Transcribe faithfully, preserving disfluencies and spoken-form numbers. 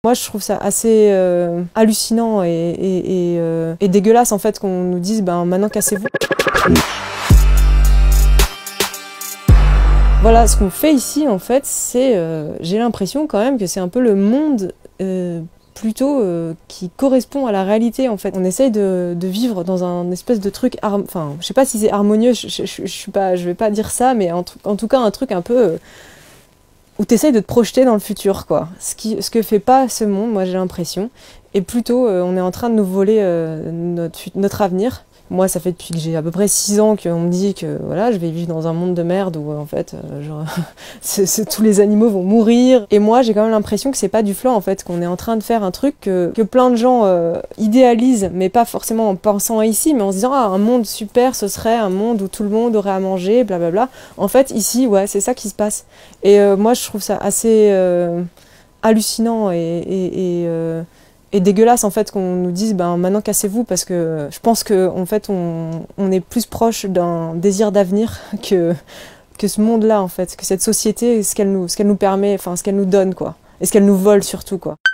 Moi, je trouve ça assez euh, hallucinant et, et, et, euh, et dégueulasse en fait qu'on nous dise ben, maintenant cassez-vous. Voilà, ce qu'on fait ici en fait, c'est, euh, j'ai l'impression quand même que c'est un peu le monde euh, plutôt euh, qui correspond à la réalité en fait. On essaye de, de vivre dans un espèce de truc, enfin, je sais pas si c'est harmonieux, je, je, je, je suis pas, je vais pas dire ça, mais en, en tout cas un truc un peu euh, où tu essayes de te projeter dans le futur, quoi. Ce, qui, ce que fait pas ce monde, moi j'ai l'impression, et plutôt euh, on est en train de nous voler euh, notre, notre avenir. Moi, ça fait depuis que j'ai à peu près six ans qu'on me dit que voilà, je vais vivre dans un monde de merde où en fait, euh, genre, c'est, c'est, tous les animaux vont mourir. Et moi, j'ai quand même l'impression que c'est pas du flan en fait, qu'on est en train de faire un truc que, que plein de gens euh, idéalisent, mais pas forcément en pensant à ici, mais en se disant ah, un monde super, ce serait un monde où tout le monde aurait à manger, blablabla. En fait, ici, ouais, c'est ça qui se passe. Et euh, moi, je trouve ça assez euh, hallucinant et, et, et euh, Et dégueulasse en fait qu'on nous dise ben maintenant cassez-vous, parce que je pense que en fait on, on est plus proche d'un désir d'avenir que, que ce monde-là en fait, que cette société, ce qu'elle nous, ce qu'elle nous permet, enfin ce qu'elle nous donne quoi, et ce qu'elle nous vole surtout quoi.